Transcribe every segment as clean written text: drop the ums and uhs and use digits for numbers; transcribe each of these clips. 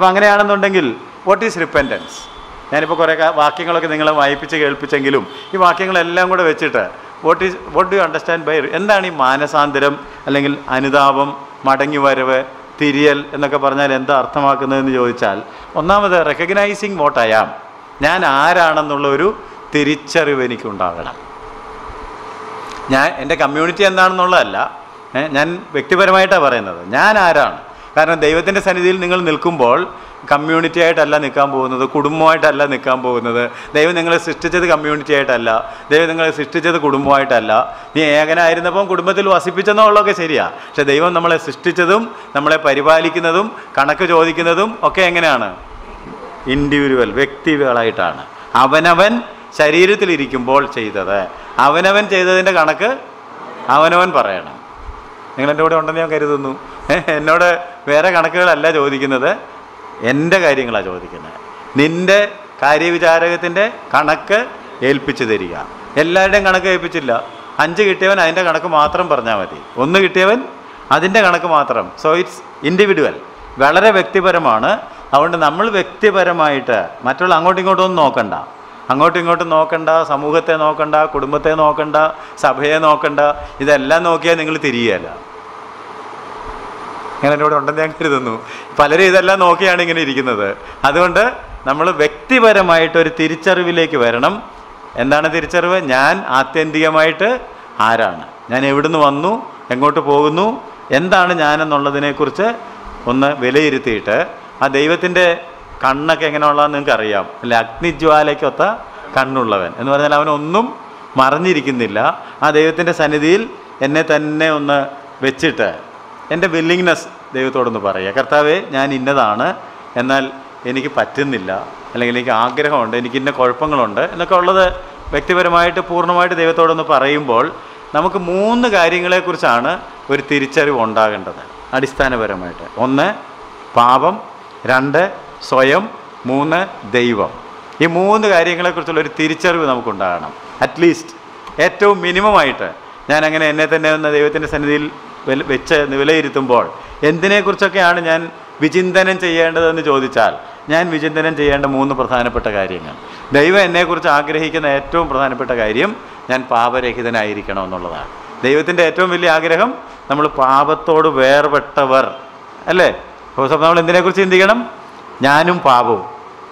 അപ്പോൾ അങ്ങനെയാണെന്നുണ്ടെങ്കിൽ what is repentance? ഞാനിപ്പോൾ കുറേ വാക്യങ്ങളൊക്കെ നിങ്ങളെ വായിപ്പിച്ച് കേൾപ്പിച്ചെങ്കിലും ഈ വാക്യങ്ങളെല്ലാം കൂടെ വെച്ചിട്ട് what do you understand by, എന്താണ് ഈ മാനസാന്തരം അല്ലെങ്കിൽ അനുതാപം, മടങ്ങിവരവ്, തിരിയൽ എന്നൊക്കെ പറഞ്ഞാൽ എന്താ അർത്ഥമാക്കുന്നതെന്ന് ചോദിച്ചാൽ, ഒന്നാമത് റെക്കഗ്നൈസിങ് വാട്ട് ഐ ആം, ഞാൻ ആരാണെന്നുള്ള ഒരു തിരിച്ചറിവ് എനിക്കുണ്ടാകണം. ഞാൻ എൻ്റെ കമ്മ്യൂണിറ്റി എന്താണെന്നുള്ളതല്ല, ഞാൻ വ്യക്തിപരമായിട്ടാണ് പറയുന്നത്. ഞാൻ ആരാണ്? കാരണം ദൈവത്തിൻ്റെ സന്നിധിയിൽ നിങ്ങൾ നിൽക്കുമ്പോൾ കമ്മ്യൂണിറ്റി ആയിട്ടല്ല നിൽക്കാൻ പോകുന്നത്, കുടുംബമായിട്ടല്ല നിൽക്കാൻ പോകുന്നത്. ദൈവം നിങ്ങളെ സൃഷ്ടിച്ചത് കമ്മ്യൂണിറ്റി ആയിട്ടല്ല, ദൈവം നിങ്ങളെ സൃഷ്ടിച്ചത് കുടുംബമായിട്ടല്ല. നീ ഏകനായിരുന്നപ്പം കുടുംബത്തിൽ വസിപ്പിച്ചെന്നുള്ളതൊക്കെ ശരിയാണ്. പക്ഷെ ദൈവം നമ്മളെ സൃഷ്ടിച്ചതും നമ്മളെ പരിപാലിക്കുന്നതും കണക്ക് ചോദിക്കുന്നതും ഒക്കെ എങ്ങനെയാണ്? ഇൻഡിവിജ്വൽ, വ്യക്തികളായിട്ടാണ്. അവനവൻ ശരീരത്തിലിരിക്കുമ്പോൾ ചെയ്തത്, അവനവൻ ചെയ്തതിൻ്റെ കണക്ക് അവനവൻ പറയണം. നിങ്ങളെൻ്റെ കൂടെ ഉണ്ടെന്ന് ഞാൻ കരുതുന്നു. എന്നോട് വേറെ കണക്കുകളല്ല ചോദിക്കുന്നത്, എൻ്റെ കാര്യങ്ങളാണ് ചോദിക്കുന്നത്. നിൻ്റെ കാര്യവിചാരകത്തിൻ്റെ കണക്ക് ഏൽപ്പിച്ചു തരിക. എല്ലാവരുടെയും കണക്ക് ഏൽപ്പിച്ചില്ല. 5 കിട്ടിയവൻ അതിൻ്റെ കണക്ക് മാത്രം പറഞ്ഞാൽ മതി, 1 കിട്ടിയവൻ അതിൻ്റെ കണക്ക് മാത്രം. സോ ഇറ്റ്സ് ഇൻഡിവിജ്വൽ, വളരെ വ്യക്തിപരമാണ്. അതുകൊണ്ട് നമ്മൾ വ്യക്തിപരമായിട്ട് മറ്റുള്ള അങ്ങോട്ടും ഇങ്ങോട്ടും ഒന്നും നോക്കണ്ട, അങ്ങോട്ടും ഇങ്ങോട്ടും നോക്കണ്ട, സമൂഹത്തെ നോക്കണ്ട, കുടുംബത്തെ നോക്കണ്ട, സഭയെ നോക്കണ്ട. ഇതെല്ലാം നോക്കിയാൽ നിങ്ങൾ തിരിയുകയല്ല. ഞാൻ എന്നോട് ഉണ്ടെന്ന് ഞാൻ കരുതുന്നു. പലരും ഇതെല്ലാം നോക്കിയാണ് ഇങ്ങനെ ഇരിക്കുന്നത്. അതുകൊണ്ട് നമ്മൾ വ്യക്തിപരമായിട്ടൊരു തിരിച്ചറിവിലേക്ക് വരണം. എന്താണ് തിരിച്ചറിവ്? ഞാൻ ആത്യന്തികമായിട്ട് ആരാണ്, ഞാൻ എവിടുന്ന് വന്നു, എങ്ങോട്ട് പോകുന്നു, എന്താണ് ഞാനെന്നുള്ളതിനെക്കുറിച്ച് ഒന്ന് വിലയിരുത്തിയിട്ട്, ആ ദൈവത്തിൻ്റെ കണ്ണൊക്കെ എങ്ങനെയുള്ളതെന്ന് നിങ്ങൾക്ക് അറിയാം. അല്ലെ, അഗ്നിജ്വാലയ്ക്കൊത്ത കണ്ണുള്ളവൻ എന്ന് പറഞ്ഞാൽ അവനൊന്നും മറഞ്ഞിരിക്കുന്നില്ല. ആ ദൈവത്തിൻ്റെ സന്നിധിയിൽ എന്നെ തന്നെ ഒന്ന് വെച്ചിട്ട് എൻ്റെ വില്ലിങ്നെസ് ദൈവത്തോടൊന്ന് പറയുക. കർത്താവേ, ഞാൻ ഇന്നതാണ്, എന്നാൽ എനിക്ക് പറ്റുന്നില്ല, അല്ലെങ്കിൽ എനിക്ക് ആഗ്രഹമുണ്ട്, എനിക്ക് ഇന്ന കുഴപ്പങ്ങളുണ്ട് എന്നൊക്കെ ഉള്ളത് വ്യക്തിപരമായിട്ട് പൂർണ്ണമായിട്ട് ദൈവത്തോടൊന്ന് പറയുമ്പോൾ നമുക്ക് 3 കാര്യങ്ങളെക്കുറിച്ചാണ് ഒരു തിരിച്ചറിവ് ഉണ്ടാകേണ്ടത് അടിസ്ഥാനപരമായിട്ട്. 1 പാപം, 2 സ്വയം, 3 ദൈവം. ഈ 3 കാര്യങ്ങളെക്കുറിച്ചുള്ളൊരു തിരിച്ചറിവ് നമുക്കുണ്ടാകണം. അറ്റ്ലീസ്റ്റ് ഏറ്റവും മിനിമമായിട്ട് ഞാൻ അങ്ങനെ എന്നെ തന്നെ ഒന്ന് ദൈവത്തിൻ്റെ സന്നിധിയിൽ വെച്ച് വിലയിരുത്തുമ്പോൾ എന്തിനെക്കുറിച്ചൊക്കെയാണ് ഞാൻ വിചിന്തനം ചെയ്യേണ്ടതെന്ന് ചോദിച്ചാൽ, ഞാൻ വിചിന്തനം ചെയ്യേണ്ട 3 പ്രധാനപ്പെട്ട കാര്യങ്ങൾ. ദൈവം എന്നെക്കുറിച്ച് ആഗ്രഹിക്കുന്ന ഏറ്റവും പ്രധാനപ്പെട്ട കാര്യം ഞാൻ പാപരഹിതനായിരിക്കണം എന്നുള്ളതാണ്. ദൈവത്തിൻ്റെ ഏറ്റവും വലിയ ആഗ്രഹം നമ്മൾ പാപത്തോട് വേർപെട്ടവർ അല്ലേ. അപ്പോൾ നമ്മൾ എന്തിനെക്കുറിച്ച് ചിന്തിക്കണം? ഞാനും പാപവും.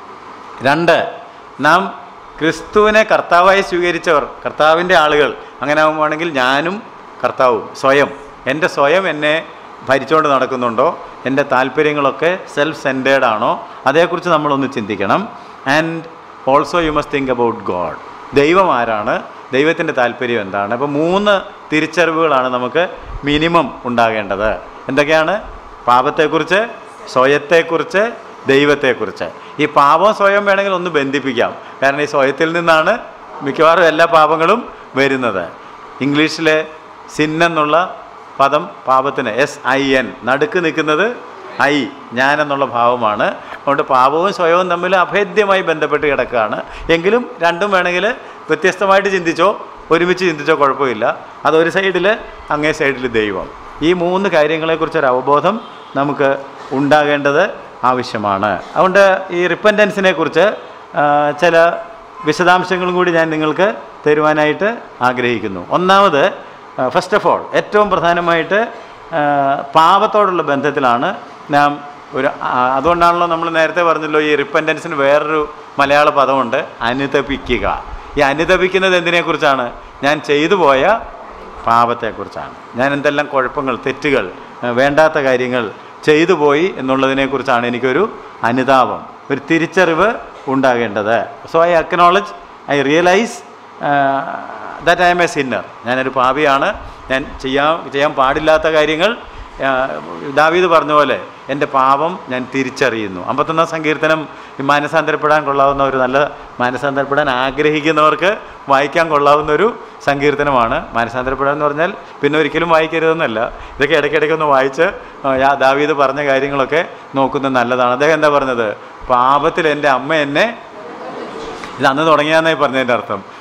2, നാം ക്രിസ്തുവിനെ കർത്താവായി സ്വീകരിച്ചവർ, കർത്താവിൻ്റെ ആളുകൾ. അങ്ങനെ ആകുമ്പോഴാണെങ്കിൽ ഞാനും കർത്താവും. സ്വയം, എൻ്റെ സ്വയം എന്നെ ഭരിച്ചുകൊണ്ട് നടക്കുന്നുണ്ടോ, എൻ്റെ താല്പര്യങ്ങളൊക്കെ സെൽഫ് സെൻറ്റേർഡ് ആണോ, അതേക്കുറിച്ച് നമ്മളൊന്ന് ചിന്തിക്കണം. And also you must think about God. ദൈവം ആരാണ്, ദൈവത്തിൻ്റെ താല്പര്യം എന്താണ്. അപ്പോൾ 3 തിരിച്ചറിവുകളാണ് നമുക്ക് മിനിമം ഉണ്ടാകേണ്ടത്. എന്തൊക്കെയാണ്? പാപത്തെക്കുറിച്ച്, സ്വയത്തെക്കുറിച്ച്, ദൈവത്തെക്കുറിച്ച്. ഈ പാപം സ്വയം വേണമെങ്കിൽ ഒന്ന് ബന്ധിപ്പിക്കാം. കാരണം ഈ സ്വയത്തിൽ നിന്നാണ് മിക്കവാറും എല്ലാ പാപങ്ങളും വരുന്നത്. ഇംഗ്ലീഷിലെ സിൻ എന്നുള്ള പദം പാപത്തിന് SIN, നടുക്ക് നിൽക്കുന്നത് I, ഞാൻ എന്നുള്ള ഭാവമാണ്. അതുകൊണ്ട് പാപവും സ്വയവും തമ്മിൽ അഭേദ്യമായി ബന്ധപ്പെട്ട് കിടക്കുകയാണ്. എങ്കിലും രണ്ടും വേണമെങ്കിൽ വ്യത്യസ്തമായിട്ട് ചിന്തിച്ചോ ഒരുമിച്ച് ചിന്തിച്ചോ കുഴപ്പമില്ല. അതൊരു സൈഡിൽ, അങ്ങേ സൈഡിൽ ദൈവം. ഈ 3 കാര്യങ്ങളെക്കുറിച്ചൊരു അവബോധം നമുക്ക് ഉണ്ടാകേണ്ടത് ആവശ്യമാണ്. അതുകൊണ്ട് ഈ റിപ്പൻറ്റൻസിനെ കുറിച്ച് ചില വിശദാംശങ്ങളും കൂടി ഞാൻ നിങ്ങൾക്ക് തരുവാനായിട്ട് ആഗ്രഹിക്കുന്നു. ഒന്നാമത്, ഫസ്റ്റ് ഓഫ് ഓൾ, ഏറ്റവും പ്രധാനമായിട്ട് പാപത്തോടുള്ള ബന്ധത്തിലാണ് നാം അതുകൊണ്ടാണല്ലോ നമ്മൾ നേരത്തെ പറഞ്ഞല്ലോ, ഈ റിപ്പൻറ്റൻസിന് വേറൊരു മലയാള പദമുണ്ട്, അനുതപിക്കുക. ഈ അനുതപിക്കുന്നത് എന്തിനെക്കുറിച്ചാണ്? ഞാൻ ചെയ്തു പോയ പാപത്തെക്കുറിച്ചാണ്. ഞാൻ എന്തെല്ലാം കുഴപ്പങ്ങൾ, തെറ്റുകൾ, വേണ്ടാത്ത കാര്യങ്ങൾ ചെയ്തു പോയി എന്നുള്ളതിനെക്കുറിച്ചാണ് എനിക്കൊരു അനുതാപം, ഒരു തിരിച്ചറിവ് ഉണ്ടാകേണ്ടത്. So I acknowledge, I realise that I am a sinner. ഞാനൊരു പാപിയാണ്, ഞാൻ ചെയ്യാൻ പാടില്ലാത്ത കാര്യങ്ങൾ. ദാവീദ് പറഞ്ഞ പോലെ എൻ്റെ പാപം ഞാൻ തിരിച്ചറിയുന്നു. 51 സങ്കീർത്തനം മാനസാന്തരപ്പെടാൻ കൊള്ളാവുന്ന ഒരു നല്ല, മാനസാന്തരപ്പെടാൻ ആഗ്രഹിക്കുന്നവർക്ക് വായിക്കാൻ കൊള്ളാവുന്ന ഒരു സങ്കീർത്തനമാണ്. മാനസാന്തരപ്പെടാൻ എന്ന് പറഞ്ഞാൽ പിന്നെ ഒരിക്കലും വായിക്കരുതെന്നല്ല, ഇതൊക്കെ ഇടയ്ക്കിടയ്ക്കൊന്ന് വായിച്ച് ദാവീദ് പറഞ്ഞ കാര്യങ്ങളൊക്കെ നോക്കുന്നത് നല്ലതാണ്. അദ്ദേഹം എന്താ പറഞ്ഞത്? പാപത്തിൽ എൻ്റെ അമ്മ എന്നെ, ഇത് അന്ന് തുടങ്ങിയാന്നായി പറഞ്ഞതിൻ്റെ അർത്ഥം,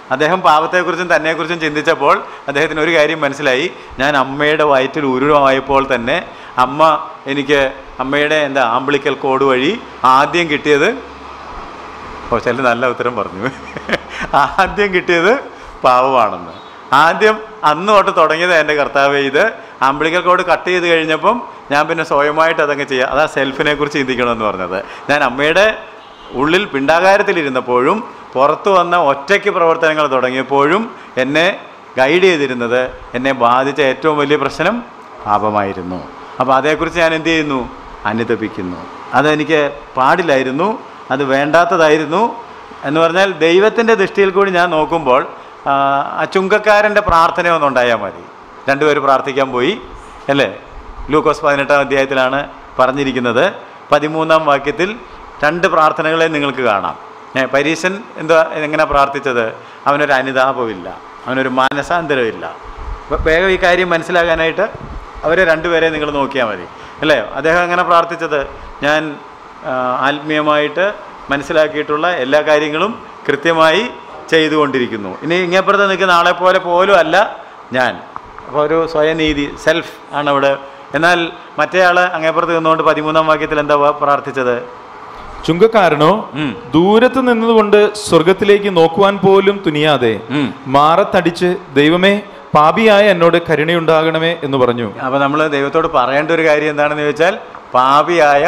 അദ്ദേഹം പാപത്തെക്കുറിച്ചും തന്നെക്കുറിച്ചും ചിന്തിച്ചപ്പോൾ അദ്ദേഹത്തിന് ഒരു കാര്യം മനസ്സിലായി. ഞാൻ അമ്മയുടെ വയറ്റിൽ ഉരുവായപ്പോൾ തന്നെ അമ്മയുടെ ആംബ്ലിക്കൽ കോഡ് വഴി ആദ്യം കിട്ടിയത്, ചില നല്ല ഉത്തരം പറഞ്ഞു, ആദ്യം കിട്ടിയത് പാവമാണെന്ന്. അന്ന് തൊട്ട് തുടങ്ങിയത് എൻ്റെ കർത്താവേ, ഇത് ആംബ്ലിക്കൽ കോഡ് കട്ട് ചെയ്ത് കഴിഞ്ഞപ്പം ഞാൻ പിന്നെ സ്വയമായിട്ട് അതങ്ങ് ചെയ്യാം. അതാ സെൽഫിനെ കുറിച്ച് ചിന്തിക്കണമെന്ന് പറഞ്ഞത്. ഞാൻ അമ്മയുടെ ഉള്ളിൽ പിണ്ടാകാരത്തിലിരുന്നപ്പോഴും പുറത്തു വന്ന ഒറ്റയ്ക്ക് പ്രവർത്തനങ്ങൾ തുടങ്ങിയപ്പോഴും എന്നെ ഗൈഡ് ചെയ്തിരുന്നത്, എന്നെ ബാധിച്ച ഏറ്റവും വലിയ പ്രശ്നം പാപമായിരുന്നു. അപ്പോൾ അതേക്കുറിച്ച് ഞാൻ എന്ത് ചെയ്യുന്നു? അനുതപിക്കുന്നു. അതെനിക്ക് പാടില്ലായിരുന്നു, അത് വേണ്ടാത്തതായിരുന്നു എന്ന് പറഞ്ഞാൽ ദൈവത്തിൻ്റെ ദൃഷ്ടിയിൽ കൂടി ഞാൻ നോക്കുമ്പോൾ ആ ചുങ്കക്കാരൻ്റെ പ്രാർത്ഥന ഒന്നുണ്ടായാൽ മതി. രണ്ടുപേർ പ്രാർത്ഥിക്കാൻ പോയി അല്ലേ? ലൂക്കോസ് 18-ാം അധ്യായത്തിലാണ് പറഞ്ഞിരിക്കുന്നത്. 13-ാം വാക്യത്തിൽ 2 പ്രാർത്ഥനകളെ നിങ്ങൾക്ക് കാണാം. പരീശൻ എങ്ങനെ പ്രാർത്ഥിച്ചത്? അവനൊരു അനുതാപമില്ല, അവനൊരു മാനസാന്തരമില്ല. വേഗം ഈ കാര്യം മനസ്സിലാകാനായിട്ട് അവരെ 2 പേരെ നിങ്ങൾ നോക്കിയാൽ മതി അല്ലേ? അദ്ദേഹം എങ്ങനെ പ്രാർത്ഥിച്ചത്? ഞാൻ ആത്മീയമായിട്ട് മനസ്സിലാക്കിയിട്ടുള്ള എല്ലാ കാര്യങ്ങളും കൃത്യമായി ചെയ്തുകൊണ്ടിരിക്കുന്നു. ഇനി ഇങ്ങേപ്പുറത്ത് നിൽക്കുന്ന ആളെ പോലെ പോലും അല്ല ഞാൻ. അപ്പോൾ ഒരു സ്വയനീതി, സെൽഫ് ആണ് അവിടെ. എന്നാൽ മറ്റേ ആൾ അങ്ങേപ്പുറത്ത് നിന്നുകൊണ്ട് 13-ാം വാക്യത്തിൽ എന്താ പ്രാർത്ഥിച്ചത്? ചുങ്കക്കാരനോ ദൂരത്ത് നിന്നതുകൊണ്ട് സ്വർഗത്തിലേക്ക് നോക്കുവാൻ പോലും തുനിയാതെ മാറത്തടിച്ച്, ദൈവമേ, പാപിയായ എന്നോട് കരുണയുണ്ടാകണമേ എന്ന് പറഞ്ഞു. അപ്പോൾ നമ്മൾ ദൈവത്തോട് പറയേണ്ട ഒരു കാര്യം എന്താണെന്ന് ചോദിച്ചാൽ, പാപിയായ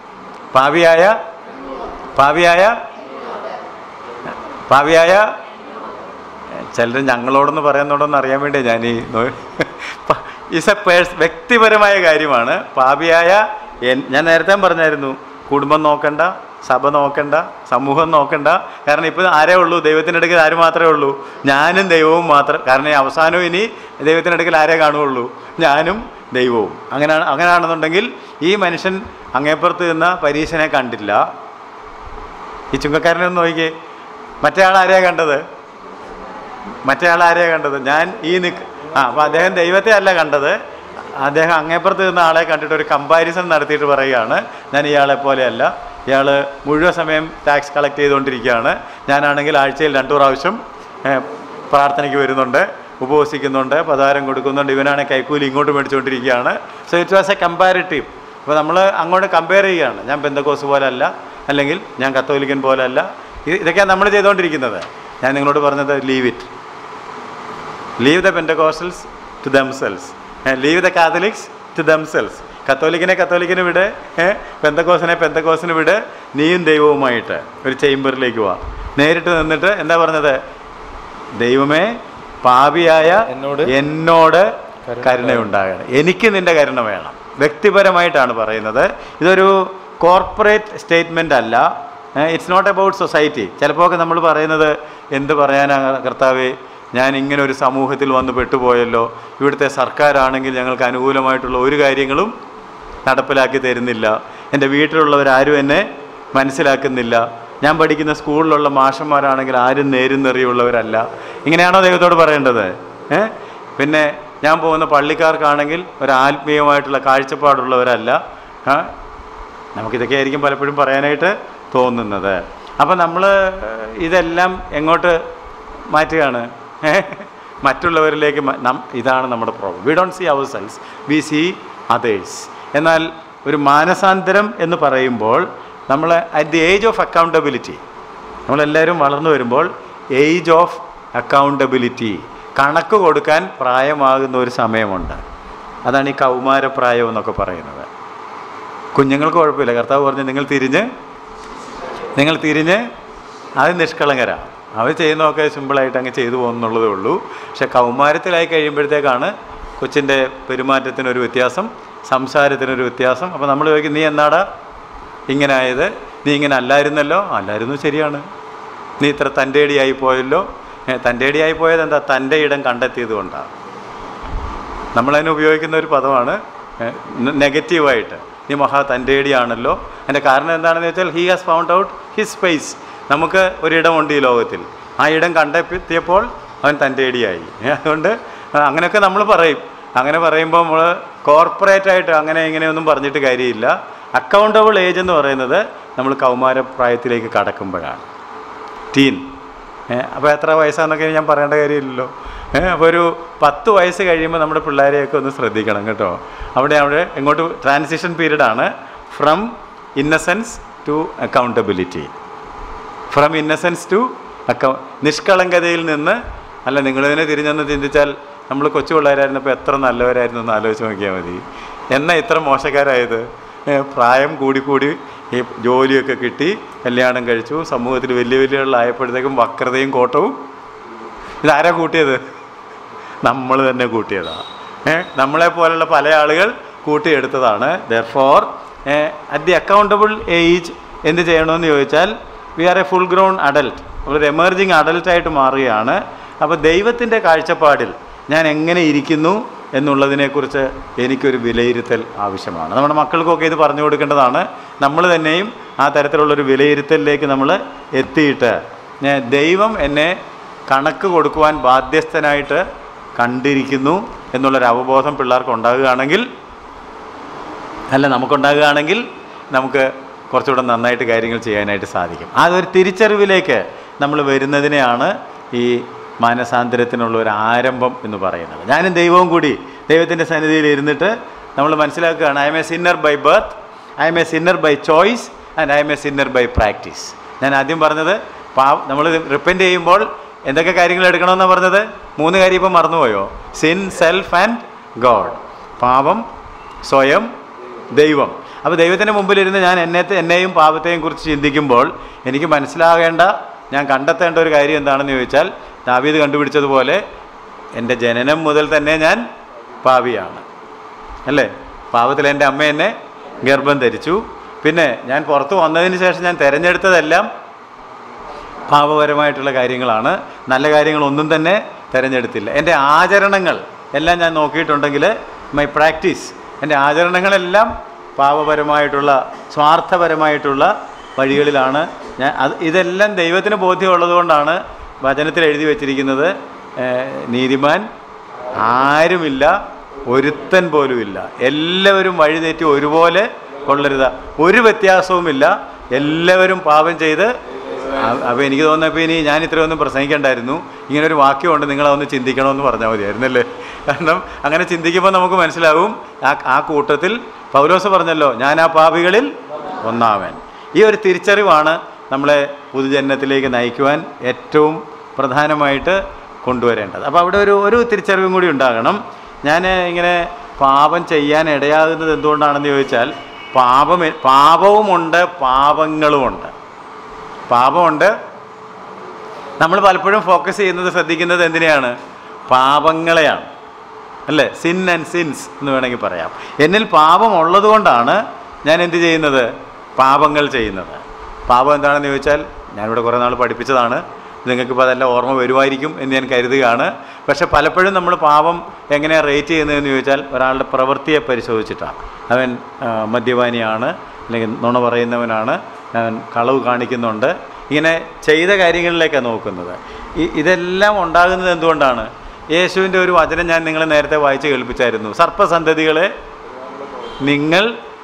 ചിലർ ഞങ്ങളോടൊന്ന് പറയുന്നുണ്ടോന്ന് അറിയാൻ വേണ്ടി ഞാൻ വ്യക്തിപരമായ കാര്യമാണ്. പാപിയായ ഞാൻ നേരത്തെ പറഞ്ഞായിരുന്നു, കുടുംബം നോക്കണ്ട, സഭ നോക്കണ്ട, സമൂഹം നോക്കണ്ട. കാരണം ഇപ്പോൾ ആരേ ഉള്ളൂ? ദൈവത്തിൻ്റെ അടുക്കൽ ആര് മാത്രമേ ഉള്ളൂ? ഞാനും ദൈവവും മാത്രം. കാരണം അവസാനവും ഇനി ദൈവത്തിൻ്റെ അടുക്കൽ ആരേ കാണുകയുള്ളൂ? ഞാനും ദൈവവും. അങ്ങനെയാണെന്നുണ്ടെങ്കിൽ ഈ മനുഷ്യൻ അങ്ങേപ്പുറത്ത് നിന്ന പരീശനെ കണ്ടില്ല. ഈ ചുങ്കക്കാരനൊന്ന് നോക്കിയേ, മറ്റേ ആൾ ആരെയാണ് കണ്ടത്? ഞാൻ അപ്പോൾ അദ്ദേഹം ദൈവത്തെ അല്ല കണ്ടത്, അദ്ദേഹം അങ്ങേപ്പുറത്ത് നിന്ന ആളെ കണ്ടിട്ട് ഒരു കമ്പാരിസൺ നടത്തിയിട്ട് പറയുകയാണ്, ഞാൻ ഇയാളെ പോലെയല്ല, ഇയാൾ മുഴുവൻ സമയം ടാക്സ് കളക്ട് ചെയ്തുകൊണ്ടിരിക്കുകയാണ്, ഞാനാണെങ്കിൽ ആഴ്ചയിൽ 2 പ്രാവശ്യം പ്രാർത്ഥനയ്ക്ക് വരുന്നുണ്ട്, ഉപവസിക്കുന്നുണ്ട്, പതാരം കൊടുക്കുന്നുണ്ട്, ഇവനാണെങ്കിൽ കൈക്കൂലി ഇങ്ങോട്ട് മേടിച്ചുകൊണ്ടിരിക്കുകയാണ്. So it was a comparative. അപ്പോൾ നമ്മൾ അങ്ങോട്ട് കമ്പയർ ചെയ്യുകയാണ്. ഞാൻ പെന്തക്കോസ് പോലെ അല്ല, അല്ലെങ്കിൽ ഞാൻ കത്തോലിക്കൻ പോലെ അല്ല. ഇതൊക്കെയാണ് നമ്മൾ ചെയ്തുകൊണ്ടിരിക്കുന്നത്. ഞാൻ നിങ്ങളോട് പറഞ്ഞത് leave the Pentecostals to themselves, leave the Catholics to themselves. കത്തോലിക്കനെ വിട്, പെന്തക്കോസിന് വിട്, നീയും ദൈവവുമായിട്ട് ഒരു ചേംബറിലേക്ക് പോവാ. നേരിട്ട് നിന്നിട്ട് എന്താ പറഞ്ഞത്? ദൈവമേ, പാപിയായ എന്നോട് കരുണയുണ്ടാകണം, എനിക്ക് നിൻ്റെ കരുണ വേണം. വ്യക്തിപരമായിട്ടാണ് പറയുന്നത്. ഇതൊരു കോർപ്പറേറ്റ് സ്റ്റേറ്റ്മെൻ്റ് അല്ല. It's not about society. ചിലപ്പോൾ നമ്മൾ പറയുന്നത്, എന്ത് പറയാനാ കർത്താവേ, ഞാൻ ഇങ്ങനെ ഒരു സമൂഹത്തിൽ വന്ന് പെട്ടുപോയല്ലോ, ഇവിടുത്തെ സർക്കാരാണെങ്കിൽ ഞങ്ങൾക്ക് അനുകൂലമായിട്ടുള്ള ഒരു കാര്യങ്ങളും നടപ്പിലാക്കി തരുന്നില്ല, എൻ്റെ വീട്ടിലുള്ളവരാരും എന്നെ മനസ്സിലാക്കുന്നില്ല, ഞാൻ പഠിക്കുന്ന സ്കൂളിലുള്ള മാഷന്മാരാണെങ്കിൽ ആരും നേരും നെറിയുള്ളവരല്ല. ഇങ്ങനെയാണോ ദൈവത്തോട് പറയേണ്ടത്? പിന്നെ ഞാൻ പോകുന്ന പള്ളിക്കാർക്കാണെങ്കിൽ ഒരു ആത്മീയമായിട്ടുള്ള കാഴ്ചപ്പാടുള്ളവരല്ല. നമുക്കിതൊക്കെ ആയിരിക്കും പലപ്പോഴും പറയാനായിട്ട് തോന്നുന്നത്. അപ്പം നമ്മൾ ഇതെല്ലാം എങ്ങോട്ട് മാറ്റുകയാണ്? മറ്റുള്ളവരിലേക്ക്. ഇതാണ് നമ്മുടെ problem. We don't see ourselves, we see others. എന്നാൽ ഒരു മാനസാന്തരം എന്ന് പറയുമ്പോൾ നമ്മൾ at the age of accountability, നമ്മളെല്ലാവരും വളർന്നു വരുമ്പോൾ ഏജ് ഓഫ് അക്കൗണ്ടബിലിറ്റി, കണക്ക് കൊടുക്കാൻ പ്രായമാകുന്ന ഒരു സമയമുണ്ട്. അതാണ് ഈ കൗമാരപ്രായം എന്നൊക്കെ പറയുന്നത്. കുഞ്ഞുങ്ങൾക്ക് കുഴപ്പമില്ല. കർത്താവ് പറഞ്ഞു, നിങ്ങൾ തിരിഞ്ഞ് അത് നിഷ്കളങ്കരാണ്, അവർ ചെയ്യുന്നതൊക്കെ സിമ്പിളായിട്ട് അങ്ങ് ചെയ്തു പോകുന്നുള്ളതേ ഉള്ളൂ. പക്ഷെ കൗമാരത്തിലായി കഴിയുമ്പോഴത്തേക്കാണ് കൊച്ചിൻ്റെ പെരുമാറ്റത്തിനൊരു വ്യത്യാസം, സംസാരത്തിനൊരു വ്യത്യാസം. അപ്പോൾ നമ്മൾ ചോദിക്കും, നീ എന്നാടാ ഇങ്ങനെ ആയത്? നീ ഇങ്ങനെ അല്ലായിരുന്നല്ലോ. അല്ലായിരുന്നു, ശരിയാണ്. നീ ഇത്ര തൻ്റെടിയായി പോയല്ലോ. തൻ്റെടിയായി പോയത് എന്താ? തൻ്റെ ഇടം കണ്ടെത്തിയത് കൊണ്ടാണ്. നമ്മളതിന് ഉപയോഗിക്കുന്ന ഒരു പദമാണ് നെഗറ്റീവായിട്ട്. നീ മഹാ തൻ്റെടിയാണല്ലോ. അതിൻ്റെ കാരണം എന്താണെന്ന് വെച്ചാൽ, he has found out his space. നമുക്ക് ഒരിടമുണ്ട് ഈ ലോകത്തിൽ, ആ ഇടം കണ്ടെത്തിയപ്പോൾ അവൻ തൻ്റെടിയായി. അതുകൊണ്ട് അങ്ങനെയൊക്കെ നമ്മൾ പറയും. അങ്ങനെ പറയുമ്പോൾ നമ്മൾ കോർപ്പറേറ്റായിട്ട് അങ്ങനെ ഇങ്ങനെയൊന്നും പറഞ്ഞിട്ട് കാര്യമില്ല. അക്കൗണ്ടബിൾ ഏജ് എന്ന് പറയുന്നത് നമ്മൾ കൗമാരപ്രായത്തിലേക്ക് കടക്കുമ്പോഴാണ്. അപ്പോൾ എത്ര വയസ്സാണെന്നൊക്കെ ഞാൻ പറയേണ്ട കാര്യമില്ലല്ലോ. അപ്പോൾ ഒരു 10 വയസ്സ് കഴിയുമ്പോൾ നമ്മുടെ പിള്ളേരെയൊക്കെ ഒന്ന് ശ്രദ്ധിക്കണം കേട്ടോ. അവിടെ എങ്ങോട്ട് ട്രാൻസിഷൻ പീരീഡാണ്. From innocence to accountability. From innocence to നിഷ്കളങ്കതയിൽ നിന്ന്. അല്ല, നിങ്ങളിതിനെ തിരിഞ്ഞൊന്ന് ചിന്തിച്ചാൽ നമ്മൾ കൊച്ചു പിള്ളേരായിരുന്നപ്പോൾ എത്ര നല്ലവരായിരുന്നു എന്ന് ആലോചിച്ച് നോക്കിയാൽ മതി. എന്നാ ഇത്ര മോശക്കാരായത്? പ്രായം കൂടി ഈ ജോലിയൊക്കെ കിട്ടി, കല്യാണം കഴിച്ചു, സമൂഹത്തിൽ വലിയ ആയപ്പോഴത്തേക്കും വക്രതയും കോട്ടവും. ഇതാരാ കൂട്ടിയത്? നമ്മൾ തന്നെ കൂട്ടിയതാണ്. നമ്മളെപ്പോലുള്ള പല ആളുകൾ കൂട്ടിയെടുത്തതാണ്. Therefore at the accountable age എന്ത് ചെയ്യണമെന്ന് ചോദിച്ചാൽ, we are a full grown adult, ഒരു എമർജിങ് അഡൽട്ടായിട്ട് മാറുകയാണ്. അപ്പോൾ ദൈവത്തിൻ്റെ കാഴ്ചപ്പാടിൽ ഞാൻ എങ്ങനെ ഇരിക്കുന്നു എന്നുള്ളതിനെക്കുറിച്ച് എനിക്കൊരു വിലയിരുത്തൽ ആവശ്യമാണ്. നമ്മുടെ മക്കൾക്കൊക്കെ ഇത് പറഞ്ഞു കൊടുക്കേണ്ടതാണ്. നമ്മൾ തന്നെയും ആ തരത്തിലുള്ളൊരു വിലയിരുത്തലിലേക്ക് നമ്മൾ എത്തിയിട്ട് ദൈവം എന്നെ കണക്ക് കൊടുക്കുവാൻ ബാധ്യസ്ഥനായിട്ട് കണ്ടിരിക്കുന്നു എന്നുള്ളൊരു അവബോധം പിള്ളേർക്ക് ഉണ്ടാകുകയാണെങ്കിൽ, നമുക്കുണ്ടാകുകയാണെങ്കിൽ നമുക്ക് കുറച്ചുകൂടെ നന്നായിട്ട് കാര്യങ്ങൾ ചെയ്യാനായിട്ട് സാധിക്കും. അതൊരു തിരിച്ചറിവിലേക്ക് നമ്മൾ വരുന്നതിനെയാണ് ഈ മാനസാന്തരത്തിനുള്ള ഒരു ആരംഭം എന്ന് പറയുന്നത്. ഞാനും ദൈവവും കൂടി ദൈവത്തിൻ്റെ സന്നിധിയിൽ ഇരുന്നിട്ട് നമ്മൾ മനസ്സിലാക്കുകയാണ്, I am a sinner by birth, I am a sinner by choice and I am a sinner by practice. ഞാൻ ആദ്യം പറഞ്ഞത് നമ്മൾ റിപ്പൻറ്റ് ചെയ്യുമ്പോൾ എന്തൊക്കെ കാര്യങ്ങൾ എടുക്കണമെന്നാണ് പറഞ്ഞത്? 3 കാര്യം ഇപ്പം മറന്നുപോയോ? Sin, self and God. പാപം, സ്വയം, ദൈവം. അപ്പോൾ ദൈവത്തിൻ്റെ മുമ്പിലിരുന്ന് ഞാൻ എന്നെയും പാപത്തെയും കുറിച്ച് ചിന്തിക്കുമ്പോൾ എനിക്ക് മനസ്സിലാകേണ്ട, ഞാൻ കണ്ടെത്തേണ്ട ഒരു കാര്യം എന്താണെന്ന് ചോദിച്ചാൽ, ദാവീദ് കണ്ടുപിടിച്ചതുപോലെ എൻ്റെ ജനനം മുതൽ തന്നെ ഞാൻ പാപിയാണ്, അല്ലേ? പാപത്തിൽ എൻ്റെ അമ്മ എന്നെ ഗർഭം ധരിച്ചു. പിന്നെ ഞാൻ പുറത്ത് വന്നതിന് ശേഷം ഞാൻ തിരഞ്ഞെടുത്തതെല്ലാം പാപപരമായിട്ടുള്ള കാര്യങ്ങളാണ്. നല്ല കാര്യങ്ങളൊന്നും തന്നെ തിരഞ്ഞെടുത്തില്ല. എൻ്റെ ആചരണങ്ങൾ എല്ലാം ഞാൻ നോക്കിയിട്ടുണ്ടെങ്കിൽ, മൈ പ്രാക്ടീസ്, എൻ്റെ ആചരണങ്ങളെല്ലാം പാപപരമായിട്ടുള്ള സ്വാർത്ഥപരമായിട്ടുള്ള വഴികളിലാണ് ഞാൻ. ഇതെല്ലാം ദൈവത്തിന് ബോധ്യമുള്ളതുകൊണ്ടാണ് വചനത്തിൽ എഴുതി വച്ചിരിക്കുന്നത്, നീതിമാൻ ആരുമില്ല, ഒരുത്തൻ പോലുമില്ല, എല്ലാവരും വഴിതെറ്റി ഒരുപോലെ കൊള്ളരുത്, ഒരു വ്യത്യാസവുമില്ല, എല്ലാവരും പാപം ചെയ്ത്. അപ്പോൾ എനിക്ക് തോന്നുന്നപ്പോൾ ഇനി ഞാൻ ഇത്രയൊന്നും പ്രസംഗിക്കേണ്ടായിരുന്നു. ഇങ്ങനൊരു വാക്യമുണ്ട്, നിങ്ങളതൊന്ന് ചിന്തിക്കണമെന്ന് പറഞ്ഞാൽ മതിയായിരുന്നല്ലേ. കാരണം അങ്ങനെ ചിന്തിക്കുമ്പോൾ നമുക്ക് മനസ്സിലാവും, ആ കൂട്ടത്തിൽ പൗലോസ് പറഞ്ഞല്ലോ, ഞാൻ ആ പാപികളിൽ ഒന്നാമൻ. ഈ ഒരു തിരിച്ചറിവാണ് നമ്മളെ പുതുജന്മത്തിലേക്ക് നയിക്കുവാൻ ഏറ്റവും പ്രധാനമായിട്ട് കൊണ്ടുവരേണ്ടത്. അപ്പോൾ അവിടെ ഒരു തിരിച്ചറിവും കൂടി ഉണ്ടാകണം. ഞാൻ ഇങ്ങനെ പാപം ചെയ്യാൻ ഇടയാകുന്നത് എന്തുകൊണ്ടാണെന്ന് ചോദിച്ചാൽ, പാപവുമുണ്ട്, പാപങ്ങളുമുണ്ട്. പാപമുണ്ട്. നമ്മൾ പലപ്പോഴും ഫോക്കസ് ചെയ്യുന്നത്, ശ്രദ്ധിക്കുന്നത് എന്തിനെയാണ്? പാപങ്ങളെയാണ്, അല്ലേ? സിൻ ആൻഡ് സിൻസ് എന്ന് വേണമെങ്കിൽ പറയാം. എന്നിൽ പാപം ഉള്ളത് കൊണ്ടാണ് ഞാൻ എന്ത് ചെയ്യുന്നത്? പാപങ്ങൾ ചെയ്യുന്നത്. പാപം എന്താണെന്ന് ചോദിച്ചാൽ, ഞാനിവിടെ കുറേ നാൾ പഠിപ്പിച്ചതാണ്, നിങ്ങൾക്കിപ്പോൾ അതെല്ലാം ഓർമ്മ വരുമായിരിക്കും എന്ന് ഞാൻ കരുതുകയാണ്. പക്ഷെ പലപ്പോഴും നമ്മൾ പാപം എങ്ങനെയാണ് റേറ്റ് ചെയ്യുന്നതെന്ന് ചോദിച്ചാൽ, ഒരാളുടെ പ്രവൃത്തിയെ പരിശോധിച്ചിട്ടാണ്. അവൻ മദ്യപാനിയാണ്, അല്ലെങ്കിൽ നുണ പറയുന്നവനാണ്, അവൻ കളവ് കാണിക്കുന്നുണ്ട്, ഇങ്ങനെ ചെയ്ത കാര്യങ്ങളിലേക്കാണ് നോക്കുന്നത്. ഇതെല്ലാം ഉണ്ടാകുന്നത് എന്തുകൊണ്ടാണ്? യേശുവിൻ്റെ ഒരു വചനം ഞാൻ നിങ്ങളെ നേരത്തെ വായിച്ച് കേൾപ്പിച്ചായിരുന്നു. സർപ്പസന്തതികളെ, നിങ്ങൾ